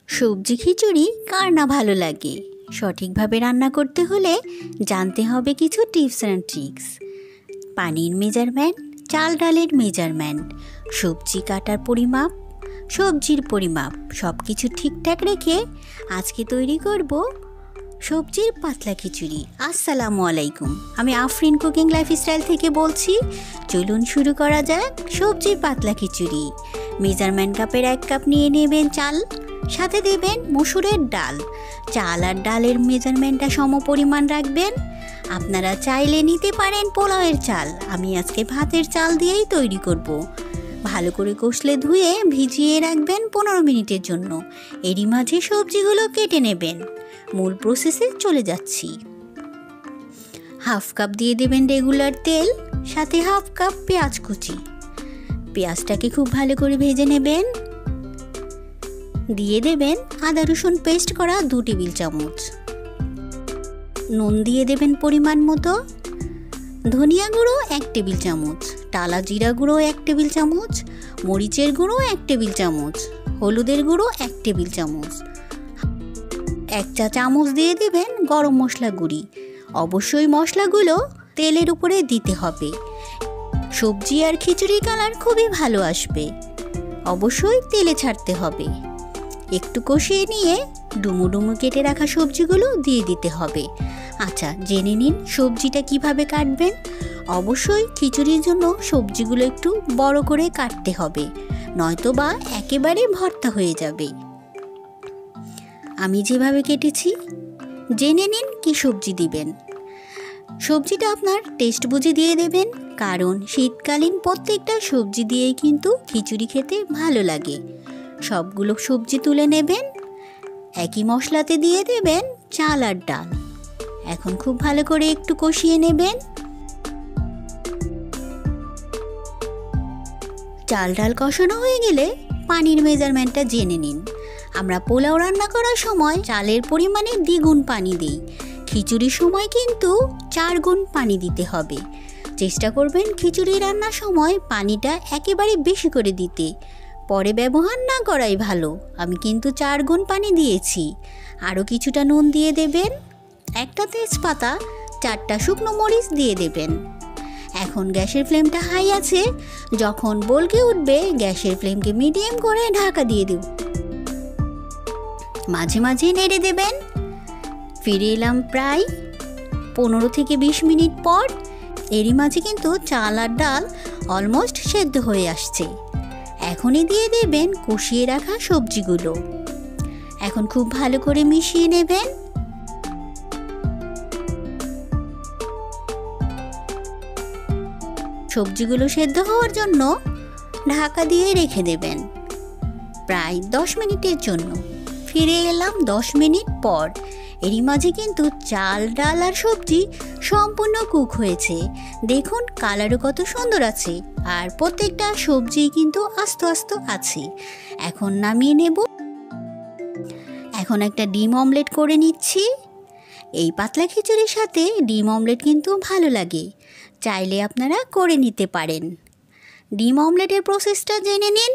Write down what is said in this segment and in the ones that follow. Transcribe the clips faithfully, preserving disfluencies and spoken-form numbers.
সবজি খিচুড়ি কার না ভালো লাগে। সঠিকভাবে রান্না করতে হলে জানতে হবে কিছু টিপস অ্যান্ড ট্রিক্স। পানির মেজারমেন্ট, চাল ডালের মেজারমেন্ট, সবজি কাটার পরিমাপ, সবজির পরিমাপ সব কিছু ঠিকঠাক রেখে আজকে তৈরি করব সবজির পাতলা খিচুড়ি। আসসালামু আলাইকুম, আমি আফরিন কুকিং লাইফস্টাইল থেকে বলছি। চলুন শুরু করা যাক সবজির পাতলা খিচুড়ি। মেজারমেন্ট কাপের এক কাপ নিয়ে নেবেন চাল, সাথে দেবেন মসুরের ডাল। চাল আর ডালের মেজারমেন্টটা সম পরিমাণ রাখবেন। আপনারা চাইলে নিতে পারেন পোলাওয়ের চাল, আমি আজকে ভাতের চাল দিয়েই তৈরি করব। ভালো করে কষলে ধুয়ে ভিজিয়ে রাখবেন পনেরো মিনিটের জন্য। এরই মাঝে সবজিগুলো কেটে নেবেন। মূল প্রসেসে চলে যাচ্ছি। হাফ কাপ দিয়ে দেবেন রেগুলার তেল, সাথে হাফ কাপ পেঁয়াজ কুচি। পেঁয়াজটাকে খুব ভালো করে ভেজে নেবেন। দিয়ে দেবেন আদা রসুন পেস্ট করা দু টেবিল চামচ। নুন দিয়ে দেবেন পরিমাণ মতো। ধনিয়া গুঁড়ো এক টেবিল চামচ, টালা জিরা গুঁড়ো এক টেবিল চামচ, মরিচের গুঁড়ো এক টেবিল চামচ, হলুদের গুঁড়ো এক টেবিল চামচ। এক চা চামচ দিয়ে দেবেন গরম মশলা গুঁড়ি। অবশ্যই মশলাগুলো তেলের উপরে দিতে হবে। সবজি আর খিচুড়ির কালার খুবই ভালো আসবে। অবশ্যই তেলে ছাড়তে হবে। একটু কষিয়ে নিয়ে ডুমু ডুমু কেটে রাখা সবজিগুলো দিয়ে দিতে হবে। আচ্ছা, জেনে নিন সবজিটা কিভাবে কাটবেন। অবশ্যই খিচুড়ির জন্য সবজিগুলো একটু বড় করে কাটতে হবে, নয়তো বা একেবারে ভর্তা হয়ে যাবে। আমি যেভাবে কেটেছি, জেনে নিন কি সবজি দিবেন। সবজিটা আপনার টেস্ট বুঝে দিয়ে দেবেন, কারণ শীতকালীন প্রত্যেকটা সবজি দিয়েই কিন্তু খিচুড়ি খেতে ভালো লাগে। সবগুলো সবজি তুলে নেবেন। একই মশলাতে দিয়ে দেবেন চাল আর ডাল। এখন খুব ভালো করে একটু কষিয়ে নেবেন। চাল ডাল কষানো হয়ে গেলে পানির মেজারমেন্টটা জেনে নিন। আমরা পোলাও রান্না করার সময় চালের পরিমাণে দ্বিগুণ পানি দিই। খিচুড়ির সময় কিন্তু চার গুণ পানি দিতে হবে। চেষ্টা করবেন খিচুড়ি রান্নার সময় পানিটা একেবারে বেশি করে দিতে। পরে ব্যবহার না করাই ভালো। আমি কিন্তু চার গুণ পানি দিয়েছি। আরও কিছুটা নুন দিয়ে দেবেন। একটা তেজপাতা, চারটা শুকনো মরিচ দিয়ে দেবেন। এখন গ্যাসের ফ্লেমটা হাই আছে। যখন বলকে উঠবে গ্যাসের ফ্লেমকে মিডিয়াম করে ঢাকা দিয়ে দেব। মাঝে মাঝে নেড়ে দেবেন। ফিরে এলাম প্রায় পনেরো থেকে বিশ মিনিট পর। এরই মাঝে কিন্তু চাল আর ডাল অলমোস্ট সেদ্ধ হয়ে আসছে। এখনই দিয়ে দেবেন কষিয়ে রাখা সবজিগুলো। এখন খুব ভালো করে মিশিয়ে নেবেন। সবজিগুলো সেদ্ধ হওয়ার জন্য ঢাকা দিয়ে রেখে দেবেন প্রায় দশ মিনিটের জন্য। ফিরে এলাম দশ মিনিট পর। এরই মাঝে কিন্তু চাল ডাল আর সবজি সম্পূর্ণ কুক হয়েছে। দেখুন কালারও কত সুন্দর আছে, আর প্রত্যেকটা সবজি কিন্তু আস্ত আস্ত আছে। এখন নামিয়ে নেব। এখন একটা ডিম অমলেট করে নিচ্ছি। এই পাতলা খিচুড়ির সাথে ডিম অমলেট কিন্তু ভালো লাগে। চাইলে আপনারা করে নিতে পারেন। ডিম অমলেটের প্রসেসটা জেনে নিন।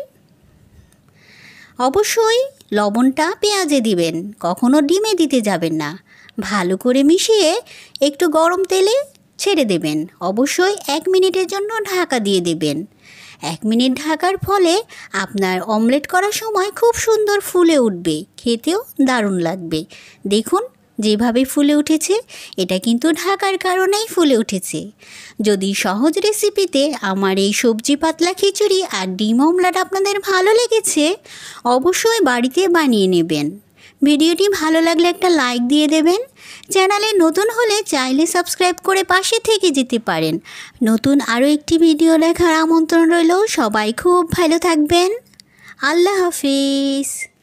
অবশ্যই লবণটা পেঁয়াজে দিবেন, কখনো ডিমে দিতে যাবেন না। ভালো করে মিশিয়ে একটু গরম তেলে ছেড়ে দেবেন। অবশ্যই এক মিনিটের জন্য ঢাকা দিয়ে দেবেন। এক মিনিট ঢাকার ফলে আপনার অমলেট করার সময় খুব সুন্দর ফুলে উঠবে, খেতেও দারুণ লাগবে। দেখুন যেভাবে ফুলে উঠেছে, এটা কিন্তু ঢাকার কারণেই ফুলে উঠেছে। যদি সহজ রেসিপিতে আমার এই সবজি পাতলা খিচুড়ি আর ডিম অমলেট আপনাদের ভালো লেগেছে, অবশ্যই বাড়িতে বানিয়ে নেবেন। ভিডিওটি ভালো লাগলে একটা লাইক দিয়ে দেবেন। চ্যানেলে নতুন হলে চাইলে সাবস্ক্রাইব করে পাশে থেকে যেতে পারেন। নতুন আরও একটি ভিডিও দেখার আমন্ত্রণ রইল। সবাই খুব ভালো থাকবেন। আল্লাহ হাফিজ।